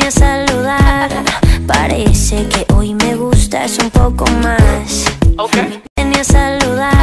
a saludar. Parece que hoy me gustas un poco más. Okay. Vine a saludar.